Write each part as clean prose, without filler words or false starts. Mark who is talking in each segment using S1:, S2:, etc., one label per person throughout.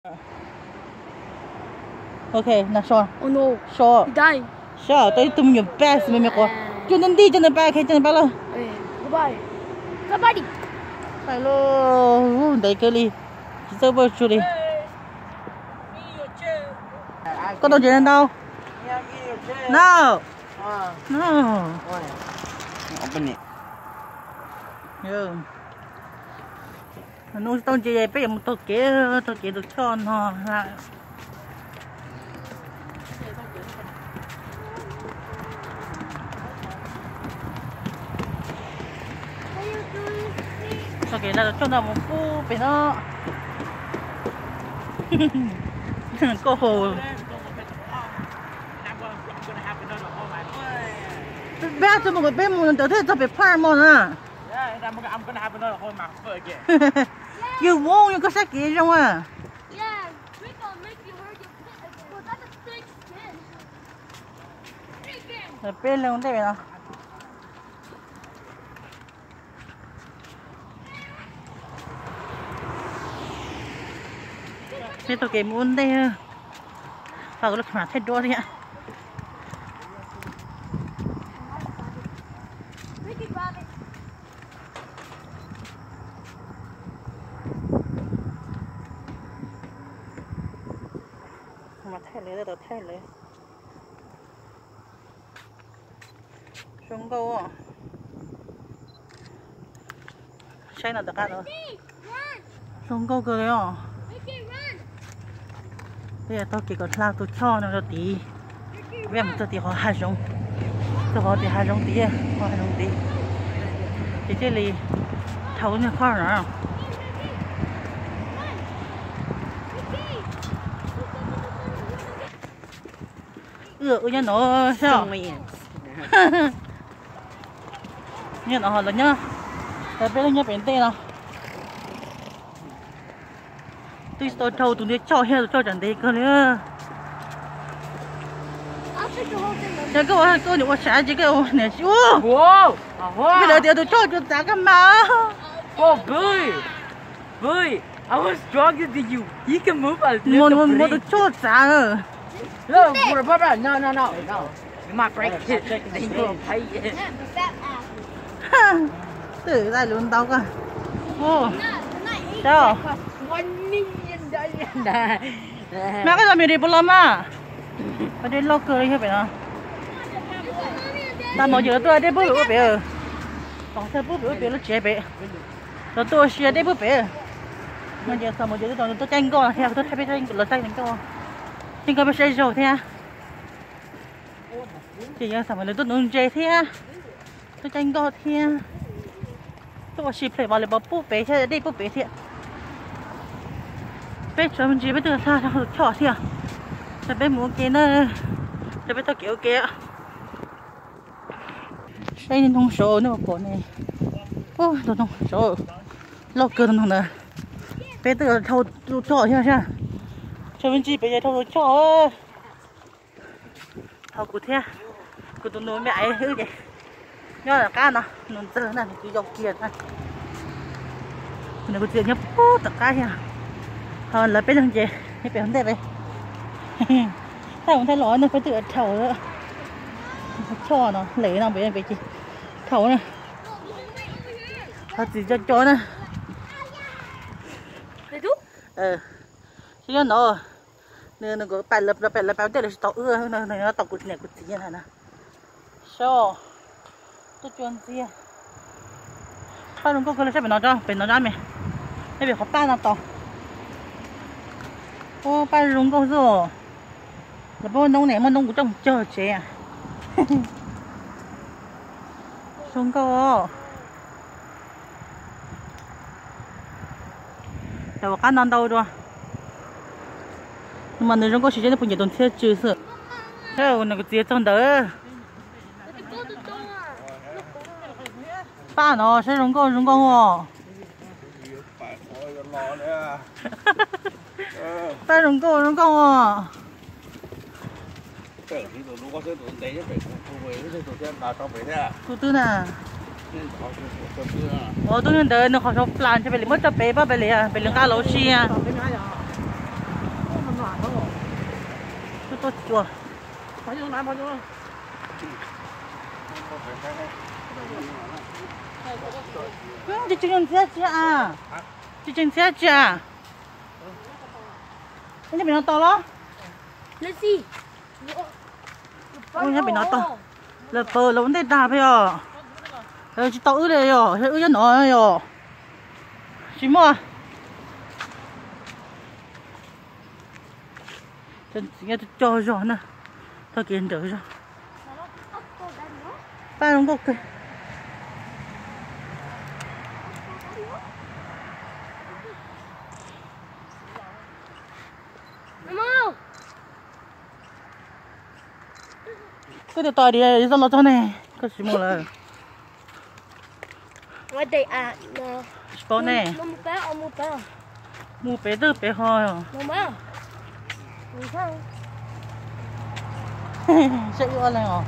S1: Okay, na sure.
S2: Oh no.
S1: Sure.
S2: He dying.
S1: Sure, tôi tum your best me ko. Cho nên đi cho nên ba cái cho nên ba lo.
S2: Goodbye. Somebody.
S1: Hello, đây cái đi. Chỉ sao bơ chú đi. Có đâu chuyện đâu? No. No.
S3: Open it.
S1: Yeah. Nó tao chỉ để bây giờ tôi kể được cho nó là. Tôi kể là cho nó một phút về nó. Cô hồ. Bé cho một cái bé muốn tới thế cho bé phá mòn à.
S3: I'm gonna have another hole in my foot again.
S1: You won't, you có sách kỹ trong à.
S2: Yeah, we're gonna make you hurt your foot. Well, that's a thick skin.
S1: Rồi bên luôn đây nào. Thế tôi kể muốn đây. Và có lúc mà thay đổi đi ạ. Mà thay lấy rồi thay lấy. Xuống câu à. Sai nào được rồi. Xuống câu cơ đấy à. Bây giờ tôi chỉ còn lao tôi cho nó tí. Bây giờ tôi tí họ hai giống. Tôi họ tí hai giống tí à. Họ hai giống tí. Thì这里头那块儿啊。Nhá nó sao? Nhá nó là nhá. Tại bên nhá bên tây nào. Tôi trâu tụi nó cho hết cho chẳng đấy cơ nữa. Cái cô này sẽ chỉ cái này chứ.
S3: Wow.
S1: Bây giờ tôi cho giá cái mà.
S3: Oh, boy. Boy, I was stronger than you. You can move a little bit.
S1: Một cho giá rồi.
S3: Look, brother, no. You might break it. Then you'll pay it.
S1: Tự ra luôn tao cơ. Ô. Sao?
S3: $1 million.
S1: Mẹ cái gì mình đi làm à? Ở đây lo cười hết vậy nào? Ta mọi giờ tôi ở đây bố bố bể. Còn sao bố bố bể nó chế bể. Rồi tôi xia đây bố bể. Mà giờ sao mọi giờ tôi tranh co theo tôi thấy tranh là tranh co. Tranh co bị say rồi thế à? Chỉ giờ sao mà tôi nôn chế thế à? Tôi tranh co thế à? Tôi xì phải vào lại bảo bố bể thế đây bố bể thế. Bé cho mình chỉ biết được sao được chỏ thế à? Tại bé muốn kia nó, tại bé tao kiểu kia. Đây là nông số nữa bộ này. Ô, đồ nông số. Lo cơ nông nè. Bé tự thâu chỏ thế à? Cho mình chỉ bây giờ thâu chỏ. Thâu cụ thế. Cụ tụi nó mẹ ấy hư vậy. Nhớ là cá nó, nó giờ này cứ dọc kia này. Nó cứ tiền nhấp tất cả nha. Hơn là bé thằng chị, bé không đẹp vậy. Sao không thấy lói nó phải tự thầu nữa. Cho nó lấy nó bé chị. Thầu này. Thật gì cho nè.
S2: Để đúng.
S1: Chứ nó nó có bài lập báo là tao nó tao cụt này như này nè. Sao? Tôi chọn gì à? Ba đừng có cái là phải nó ra mày. Đây bị khó ba nào tao. Ô, ba rung câu rồi. Là bố nông này mà nông cũng trong chờ chế à. Rung câu. Đâu có non đâu rồi. Nhưng mà nếu rung câu chỉ cho nó phải nhiệt độ theo trừ sự. Thế nó có gì trong đó. Ba nó sẽ rung câu à. Ta rung câu à. Cô tư nè. Tôi nên đợi nó khó chọc plan cho bé mất cho bé ba bé liền cá lấu chi à. tốt chùa
S3: bao nhiêu bao nhiêu
S1: chị chừng xe chị à chị chừng xe chị à anh nhà bị nó to đó
S2: Let's see.
S1: anh nhà bị nó to là bờ là vấn đề đạp rồi rồi chị tao ư đây rồi ư cho nó rồi chị mua chân nghe cho rồi nè thôi kiến được rồi ba đúng không kì
S2: Mama.
S1: cái điều tỏi đi sao nó cho này cái gì mua là
S2: Ngoài đây à, nè.
S1: có này
S2: Mua bé, ông mua bé.
S1: mua bé tư bé thôi
S2: Mama. Nhìn không?
S1: sẽ yêu này hả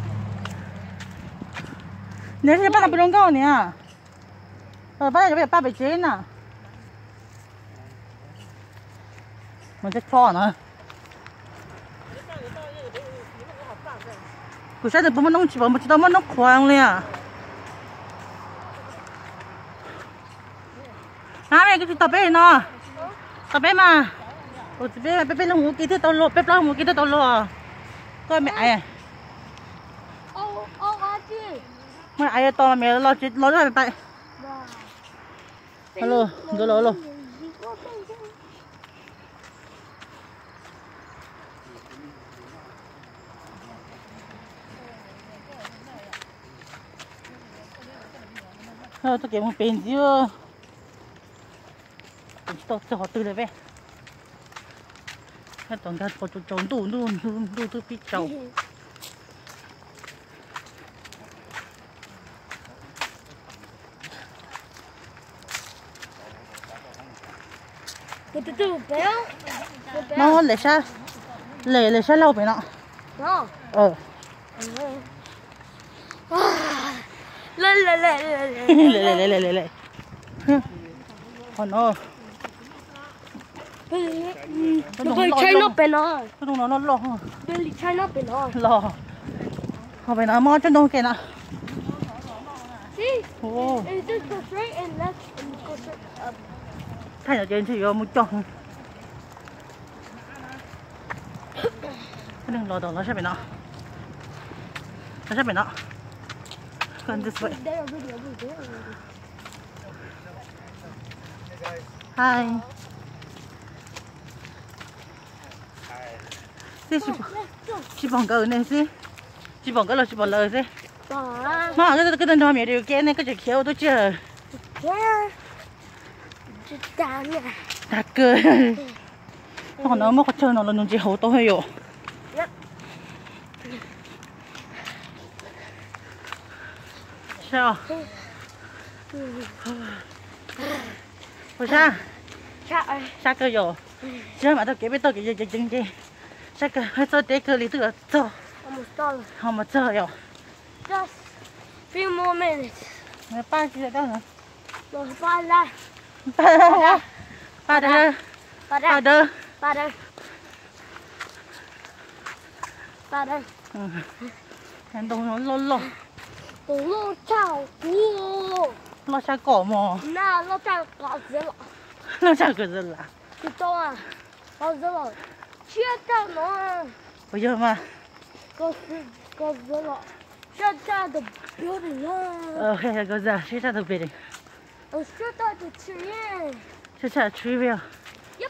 S1: nếu như bạn làm cái nè bạn phải ba bảy chế nè mình sẽ cho nữa cứ sao được bố nó chỉ bảo một chút nó khoang liền à này cái tao bé nó tao bé mà bé nó ngủ kia thứ tao lộ bé nó ngủ kia thứ tao lộ coi mẹ à
S2: Ô, anh chị.
S1: mẹ ai to mẹ lo chết lo rồi tại alo alo tôi kiếm một bên chưa tôi cho họ từ đây về cái toàn cái có trốn đủ từ phía sau
S2: Từ bé.
S1: nó lấy xa lâu vậy nọ
S2: Đó. Lên.
S1: lệ còn nó
S2: Bây China bên đó.
S1: nó lo
S2: Bên China bên đó.
S1: lo họ phải nói mò cho nó kìa nè
S2: See?
S1: ồ
S2: And just go straight and left and go straight up.
S1: thay ở trên thì một chồng đừng lo đầu nó sẽ bị nọ còn this way
S2: There already, over there already.
S1: hi thế chị bằng cờ này gì chị bằng cái là chị bằng lời gì
S2: Đó.
S1: mà cái tên đó mẹ điều kiện này cái chuyện khéo tôi chưa
S2: There. Just down there.
S1: đặt cơ nó mà có chơi nó là nó chỉ hậu tôi hay rồi
S2: Yep.
S1: sao ôi sao
S2: Trời.
S1: sao cơ rồi chứ mà tôi kể biết tôi kể gì sao cơ hay tôi để cơ lý tự cho
S2: Almost done.
S1: không mà chơi rồi
S2: Just few more minutes.
S1: người ba chỉ là đâu nữa
S2: No, ba la.
S1: ba đây
S2: Ba
S1: ba
S2: đây.
S1: đây
S2: Ba đây. Ba đây.
S1: hành động nó lo
S2: Tổ lô chào. Wow.
S1: lo sao cỏ mò
S2: Na lô chào có dữ lọ.
S1: lo sao cái gì là
S2: Chị to à. Có dữ lọ. Chia chào nó.
S1: bây giờ mà
S2: Có dữ lọ. Chia chào the building.
S1: hay có giờ sẽ ra được về đi
S2: Oh, chia chào the tree.
S1: sẽ ra truy về
S2: Yep.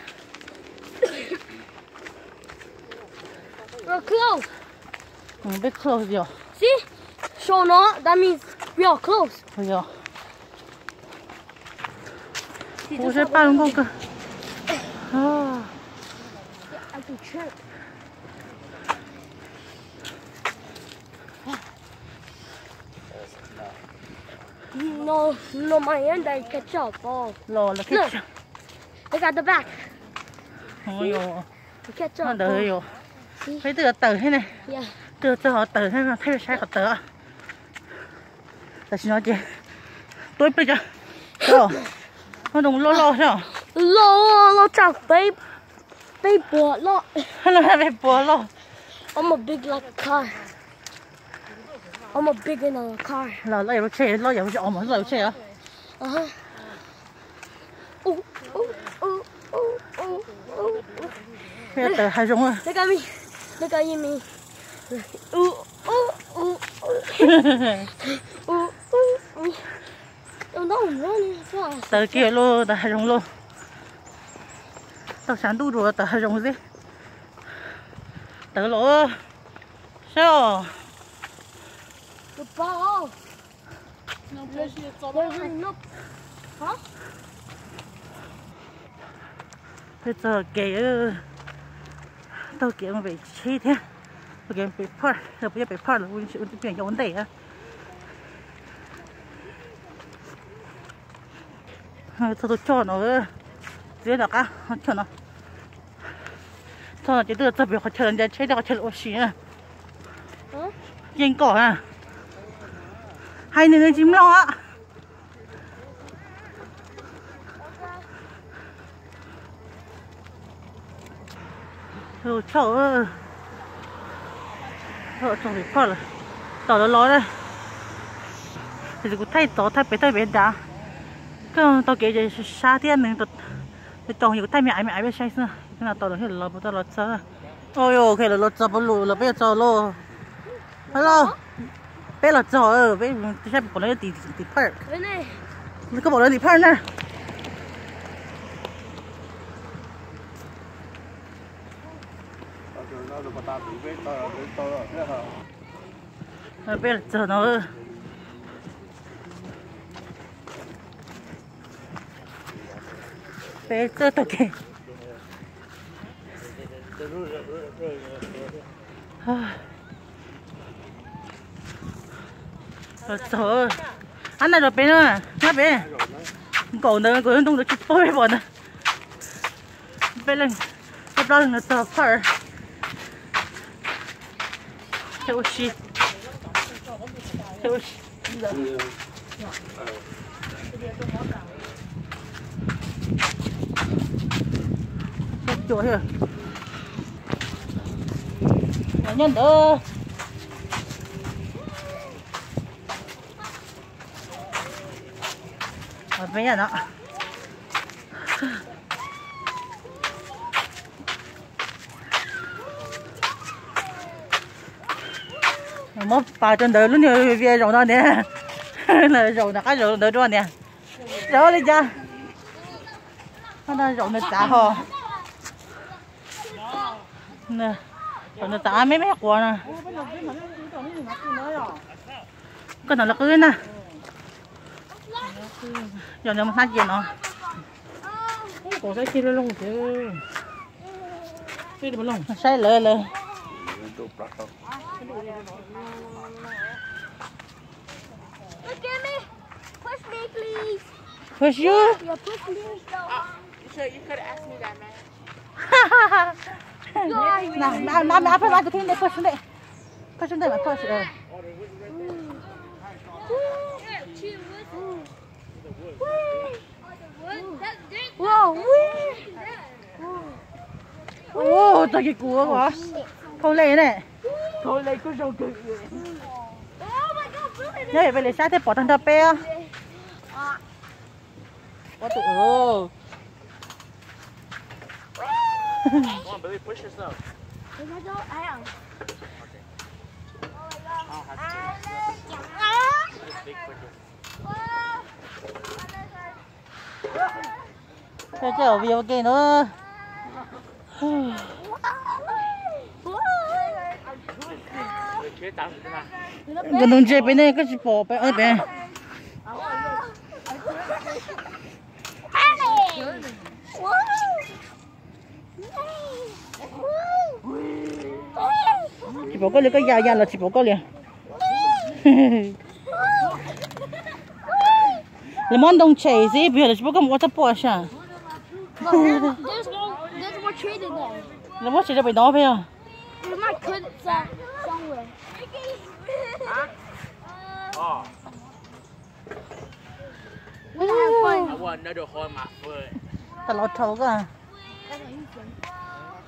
S2: We're close.
S1: biết close rồi
S2: See? Show no. That means we are close.
S1: bây giờ
S2: See,
S1: ủa
S2: just
S1: sẽ
S2: have
S1: ba
S2: a-
S1: đúng không cơ
S2: I can trip. No, my end, I catch up. Oh,
S1: lo là cái
S2: Look. I got the back.
S1: ôi rồi
S2: I catch
S1: nó
S2: up.
S1: đợi rồi
S2: See?
S1: thấy từ từ thế này
S2: Yeah.
S1: từ họ từ thế mà thấy sai họ từ tại sao chứ tôi bây giờ rồi nó đúng lo sao
S2: Lo chọc babe. big boat lot.
S1: Nó bị bùa luôn.
S2: I'm a big like car. I'm a big in a car.
S1: Là lấy nó chơi, nó giống như mà lấy chơi á.
S2: Uh-huh. Ooh, ooh, ooh, ooh, ooh, ooh.
S1: Bây giờ hai giống rồi.
S2: Look at me. Look at you, me. Ooh, ooh, ooh, ooh. Ooh, ooh, ooh. Oh no, I'm running fast.
S1: Tờ kia luôn, tờ hai giống luôn. Tờ sáng tu rồi, tờ hai giống gì? Tờ lỗ. Sao?
S2: The ball. There's no. Huh?
S1: Bây giờ kìa. Tao kìa mà bị chi thế. Tao kìa bị phạt. Rồi bây giờ bị phạt là mình sẽ chuyển cho vấn đề á. Tôi cho nó dưới đó cả. Cho nó. Cho nó chỉ đưa tập việc họ chờ人家 chơi được chơi oxy à. Yên cỏ à. Hai người chim lo á. Rồi chờ. Rồi trong bị phật rồi. Tỏ nó nói đây. Thì cũng thay tỏ thay bé đã. Cái tao kể về xa thiên mình tao trồng nhiều thay mẹ biết sai nữa. Cái nào tao được hết là tao lọt sao. Ôi ôi cái là lọt sao lù là bây giờ lô. Hello. Bây giờ giờ bây giờ sẽ bỏ nó đi park. Nó có bỏ nó đi park nè. Bây giờ nó bây giờ tao kể trời anh này rồi bên nữa nó bên cổ nữa cổ nó được chụp bôi bọn nữa bên lên bên đó là tờ phở theo shit theo shit chỗ here nhân đỡ mấy nhà đó mất ba chân đời luôn nhiều về rồi đó nè là rồi là cái rồi đỡ đó nè rồi đi cha nó đang rồi nó trả hồ nè rồi nó trả mấy quả nè cái nào là cái nè giờ nó phát gì nó cổ sai kia luôn chứ cái gì mà lông sai lệ lệ
S2: Look at me. Push me, please.
S1: push you
S2: Yeah, push me.
S3: You could ask me that, man.
S1: nào phải bắt cái này push đây mà push
S2: Wow,
S1: ô trời cái cua quá thôi lấy này
S3: Thôi lấy cái rau cực.
S1: nhớ về lấy sát thế bỏ thằng thập pe có tụi ô
S3: Come on, baby, push yourself.
S1: cho trở về cái nữa gần đông chơi bên này cái gì bỏ bé ơi bé chỉ bỏ cái cái già là chỉ bỏ cái liền là món đông chảy gì bây giờ chỉ bỏ cái một tép bỏ sao
S2: there's more tree in there.
S1: là món chỉ là bị nó phải không
S2: We might put it somewhere.
S3: Oh,
S2: We're gonna have fun.
S3: I want another hole in my foot.
S1: ta lọt thấu cả